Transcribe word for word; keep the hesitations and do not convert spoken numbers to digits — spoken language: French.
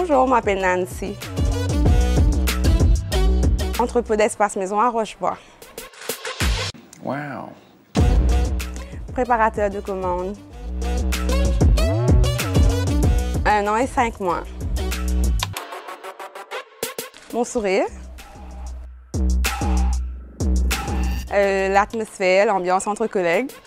Bonjour, je m'appelle Nancy. Entrepôt d'espace maison à Rochebois. Wow. Préparateur de commandes. Un an et cinq mois. Mon sourire. Euh, L'atmosphère, l'ambiance entre collègues.